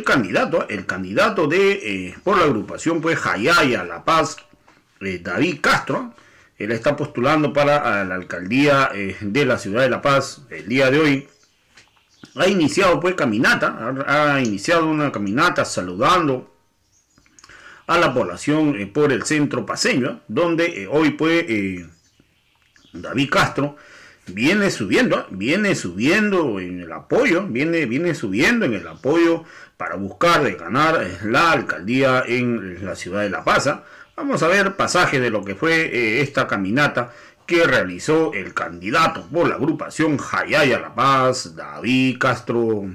el candidato de por la agrupación pues Jayaya La Paz, David Castro. Él está postulando para la alcaldía de la ciudad de La Paz el día de hoy. Ha iniciado pues ha iniciado una caminata saludando a la población por el centro paceño, donde hoy pues David Castro viene subiendo en el apoyo, viene subiendo en el apoyo para buscar de ganar la alcaldía en la ciudad de La Paz. Vamos a ver pasaje de lo que fue esta caminata que realizó el candidato por la agrupación Jayaya La Paz, David Castro.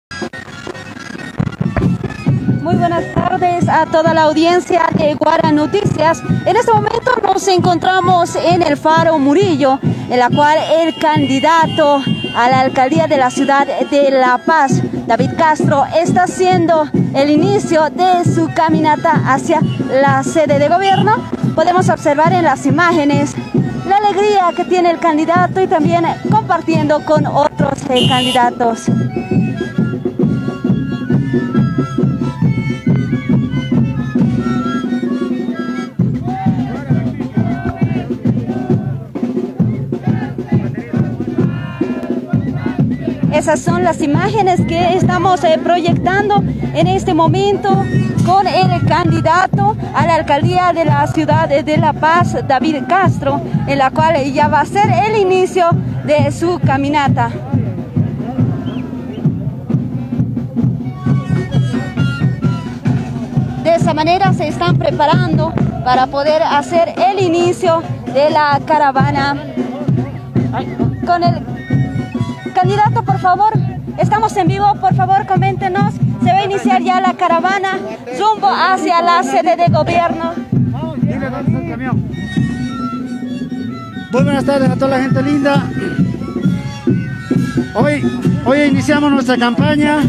Muy buenas tardes a toda la audiencia de Guara Noticias. En este momento nos encontramos en el Faro Murillo, en la cual el candidato a la alcaldía de la ciudad de La Paz, David Castro, está haciendo el inicio de su caminata hacia la sede de gobierno. Podemos observar en las imágenes la alegría que tiene el candidato y también compartiendo con otros candidatos. Esas son las imágenes que estamos proyectando en este momento con el candidato a la alcaldía de la ciudad de La Paz, David Castro, en la cual ya va a ser el inicio de su caminata. De esa manera se están preparando para poder hacer el inicio de la caravana. Con el candidato, por favor, estamos en vivo, por favor, coméntenos. Se va a iniciar ya la caravana rumbo hacia la sede de gobierno. Muy buenas tardes a toda la gente linda. Hoy iniciamos nuestra campaña.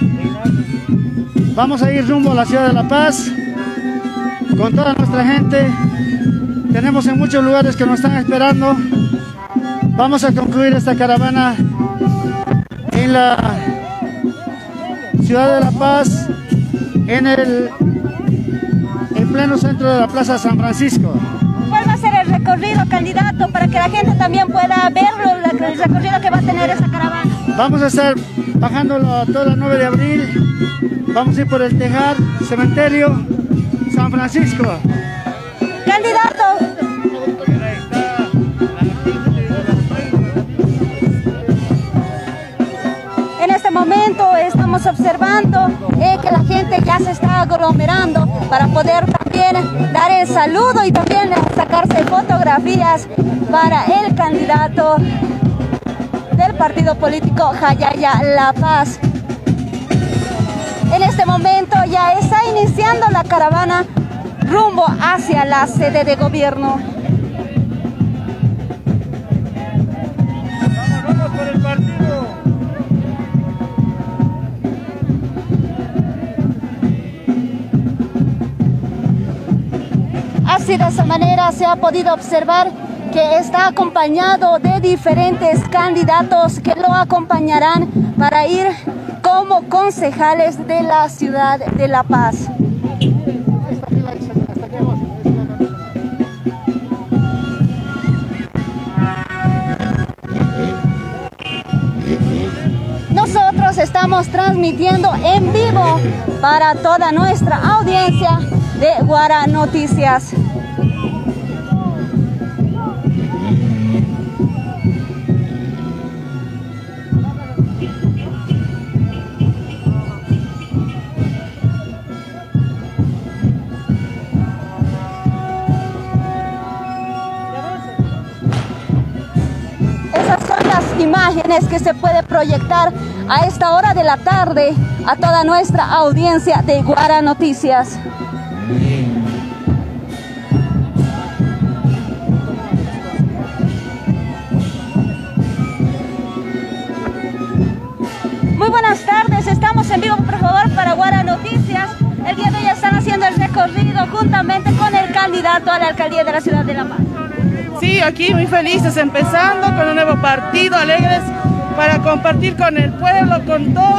Vamos a ir rumbo a la ciudad de La Paz con toda nuestra gente. Tenemos en muchos lugares que nos están esperando. Vamos a concluir esta caravana en la ciudad de La Paz, en pleno centro de la Plaza San Francisco. ¿Cuál va a ser el recorrido, candidato, para que la gente también pueda verlo, el recorrido que va a tener esa caravana? Vamos a estar bajándolo toda la 9 de abril, vamos a ir por el Tejar, Cementerio, San Francisco. Candidato. En este momento estamos observando que la gente ya se está aglomerando para poder también dar el saludo y también sacarse fotografías para el candidato del partido político Jayaya La Paz. En este momento ya está iniciando la caravana rumbo hacia la sede de gobierno. Vamos por el partido. Así de esa manera se ha podido observar que está acompañado de diferentes candidatos que lo acompañarán para ir como concejales de la ciudad de La Paz. Nosotros estamos transmitiendo en vivo para toda nuestra audiencia de Guara Noticias. Esas son las imágenes que se puede proyectar a esta hora de la tarde a toda nuestra audiencia de Guara Noticias. Muy buenas tardes, estamos en vivo, por favor, para Guara Noticias. El día de hoy están haciendo el recorrido juntamente con el candidato a la alcaldía de la ciudad de La Paz. Sí, aquí muy felices, empezando con un nuevo partido, alegres para compartir con el pueblo, con todos,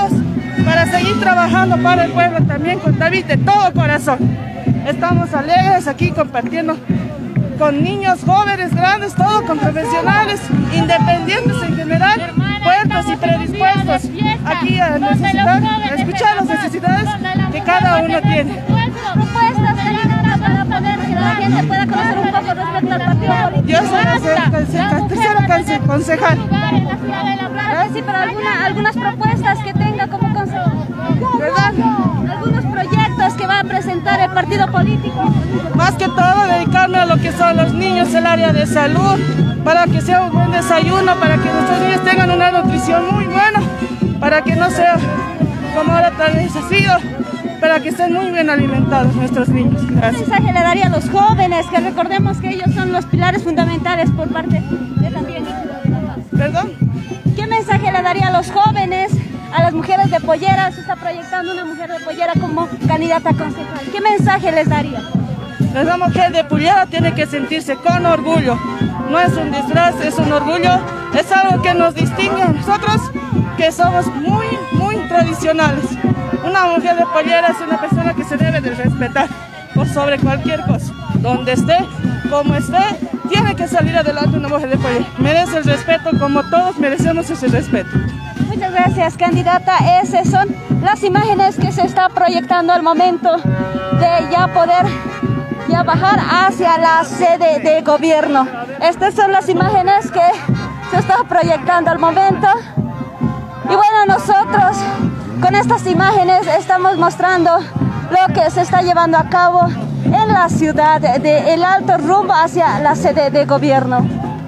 para seguir trabajando para el pueblo también con David de todo corazón. Estamos alegres aquí compartiendo con niños, jóvenes, grandes, todo con profesionales, independientes en general, puertos y predispuestos aquí a necesitar, a escuchar las necesidades que cada uno tiene. Propuestas para poder que la gente pueda conocer un poco respecto al partido político. Yo soy la tercera concejal. Sí, pero algunas propuestas que tenga como concejal. ¿Verdad? Algunos proyectos que va a presentar el partido político. Más que todo dedicarme a lo que son los niños, el área de salud, para que sea un buen desayuno, para que nuestros niños tengan una nutrición muy buena, para que no sea como ahora tan desafío, para que estén muy bien alimentados nuestros niños. Gracias. ¿Qué mensaje le daría a los jóvenes? Que recordemos que ellos son los pilares fundamentales por parte de también ¿Perdón? ¿Qué mensaje le daría a los jóvenes, a las mujeres de Pollera? Se está proyectando una mujer de Pollera como candidata a concejal. ¿Qué mensaje les daría? La mujer de Pollera tiene que sentirse con orgullo. No es un disfraz, es un orgullo. Es algo que nos distingue a nosotros, que somos muy tradicionales. Una mujer de Pollera es una persona que se debe de respetar por sobre cualquier cosa. Donde esté, como esté, tiene que salir adelante una mujer de Pollera. Merece el respeto como todos merecemos ese respeto. Muchas gracias, candidata. Esas son las imágenes que se está proyectando al momento de ya poder bajar hacia la sede de gobierno. Estas son las imágenes que se están proyectando al momento. Y bueno, nosotros con estas imágenes estamos mostrando lo que se está llevando a cabo en la ciudad de El Alto rumbo hacia la sede de gobierno.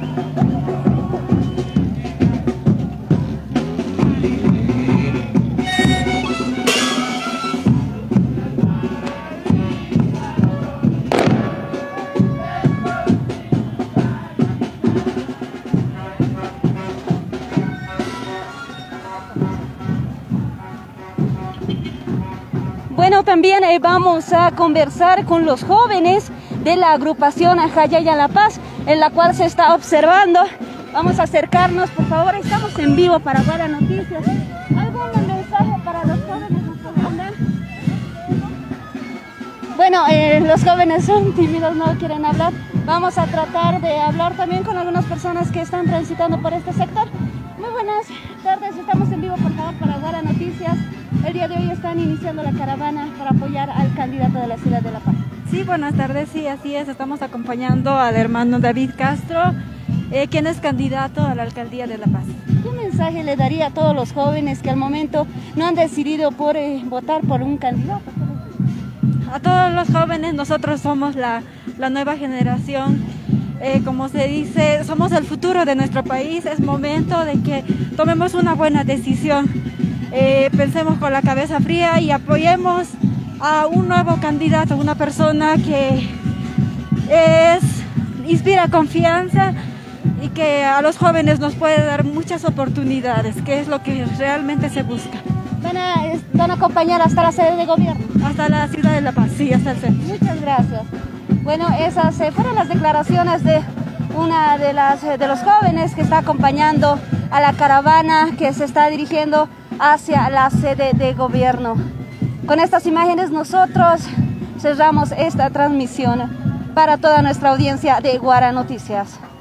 Bueno, también vamos a conversar con los jóvenes de la agrupación Jayaya La Paz, en la cual se está observando. Vamos a acercarnos, por favor, estamos en vivo para Guara Noticias. ¿Algún mensaje para los jóvenes? Bueno, los jóvenes son tímidos, no quieren hablar. Vamos a tratar de hablar también con algunas personas que están transitando por este sector. Muy buenas tardes, estamos en vivo, por favor, para Guara Noticias. El día de hoy están iniciando la caravana para apoyar al candidato de la ciudad de La Paz. Sí, buenas tardes, sí, así es. Estamos acompañando al hermano David Castro, quien es candidato a la alcaldía de La Paz. ¿Qué mensaje le daría a todos los jóvenes que al momento no han decidido por votar por un candidato? A todos los jóvenes, nosotros somos la nueva generación. Como se dice, somos el futuro de nuestro país. Es momento de que tomemos una buena decisión. Pensemos con la cabeza fría y apoyemos a un nuevo candidato, una persona que inspira confianza y que a los jóvenes nos puede dar muchas oportunidades, que es lo que realmente se busca. ¿Van a acompañar hasta la sede de gobierno? Hasta la ciudad de La Paz, sí, hasta el centro. Muchas gracias. Bueno, esas fueron las declaraciones de una de los jóvenes que está acompañando a la caravana que se está dirigiendo hacia la sede de gobierno. Con estas imágenes nosotros cerramos esta transmisión para toda nuestra audiencia de Guara Noticias.